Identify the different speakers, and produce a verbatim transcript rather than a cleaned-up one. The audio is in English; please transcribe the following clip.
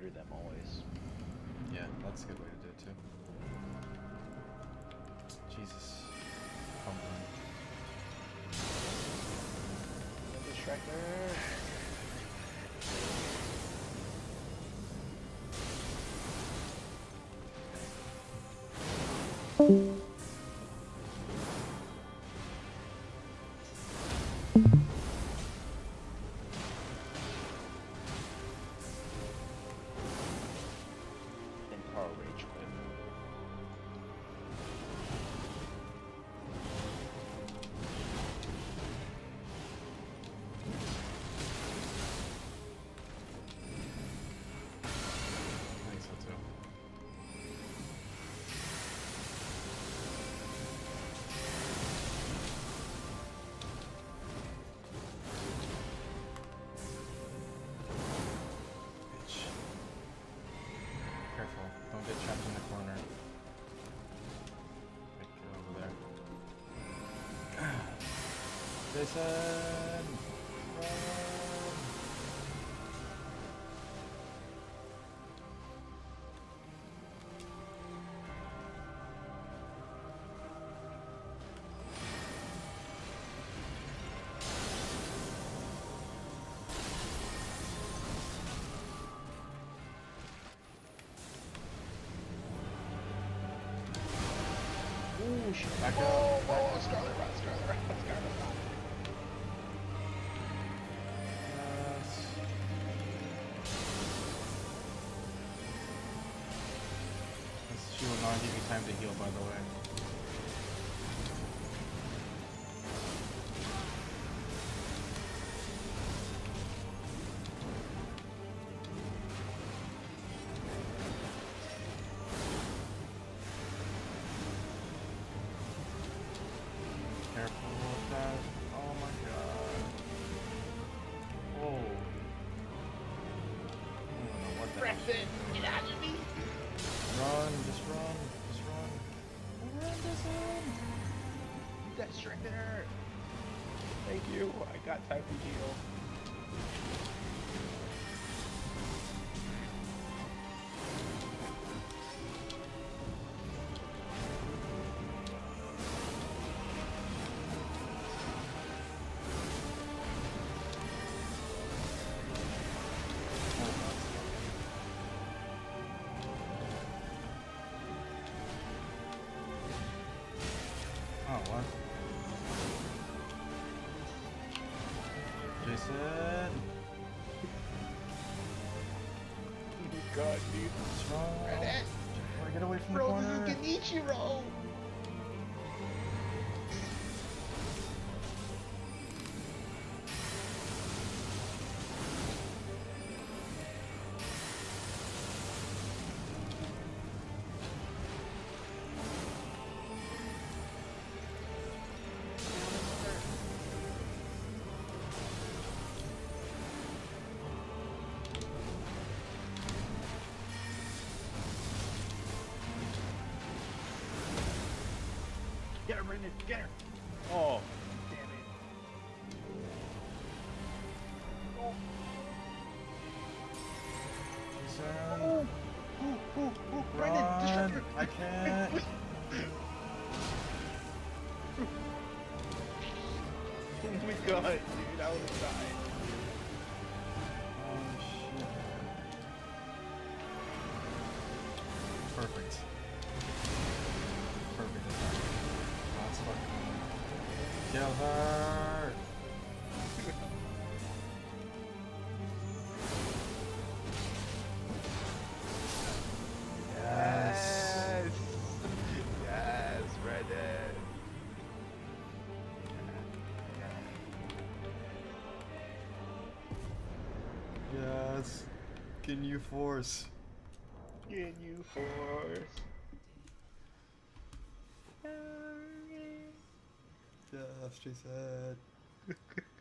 Speaker 1: under them always.
Speaker 2: Yeah, that's a good way to do it too. Jesus. Fumbling.
Speaker 1: The Distractor. And Power Rage Quit.
Speaker 2: I think so too. Bitch. Careful, don't get trapped in the corner. Like, get over there. Jason! Run!
Speaker 1: Ooh, shit.
Speaker 2: Back
Speaker 1: oh,
Speaker 2: up, back
Speaker 1: oh,
Speaker 2: up.
Speaker 1: Scarlet Rot, Scarlet Rot, Scarlet Rot.
Speaker 2: Yes. This shield will not give you time to heal, by the way. Careful with that. Oh my god. Whoa. I don't know what the heck.
Speaker 1: Braxton, get out of me.
Speaker 2: Run, just run, just run. Run this in.
Speaker 1: Distractor. Thank you. I got time to heal.
Speaker 2: Oh, what? Jason!
Speaker 1: God, dude.
Speaker 2: What's wrong?
Speaker 1: Reddit.
Speaker 2: Wanna get away from the
Speaker 1: Bro,
Speaker 2: corner?
Speaker 1: this is Genichiro. Get her, Brendan, get her. Oh, damn it. Oh,
Speaker 2: Jason!
Speaker 1: oh, oh, oh, oh, Brendan,
Speaker 2: Run!
Speaker 1: Distractor.
Speaker 2: I can't!
Speaker 1: Oh my god, dude, I would have died.
Speaker 2: Oh shit. Perfect. Perfect attack. That's fucking. Kill her! Yes!
Speaker 1: Yes, Brendan.
Speaker 2: Yes! Can you force?
Speaker 1: Can you force?
Speaker 2: Yes, Jason.